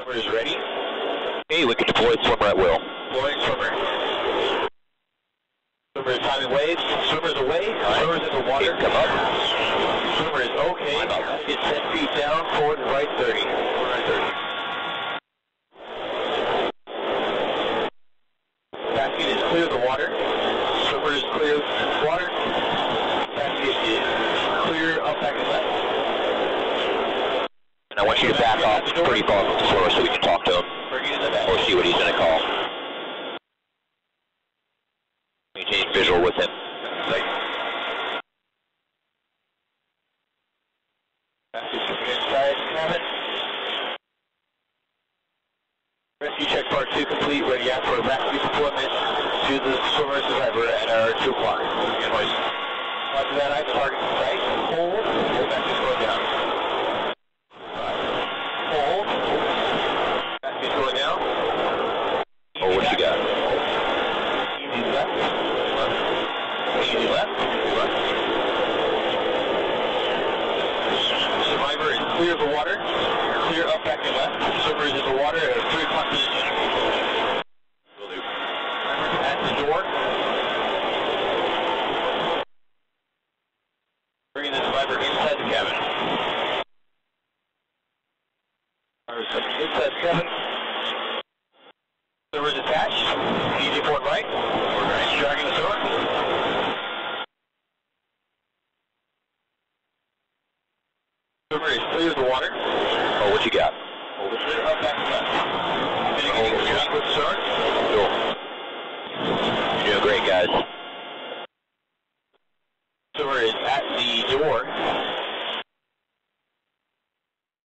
Swimmer is ready. Hey, we can deploy swimmer at will. Deploying swimmer. Swimmer is timing waves. Swimmer's away. Swimmer's in the water. Come up. Swimmer is okay. It's 10 feet down, forward and right 30. Forward and right 30. Basket is clear of the water. Swimmer is clear of the water. Basket is clear up back and left. And I want you to back off pretty far from the swimmer so we can talk to him. Or see what he's going to call. Maintain visual with him. Inside cabin. Rescue check part 2 complete. Ready out for rescue deployment to the swimmer survivor at our 2 o'clock. After that, I target right. Hold. Hold back to slow down. Hold. Back to slow down. Oh, what you got? Easy left. Left. Easy left. Left. Survivor is clear of the water. Clear up, back, and left. Swimmer is in the water at a 3 o'clock position. At the door. Bringing the survivor inside the cabin. Inside the cabin.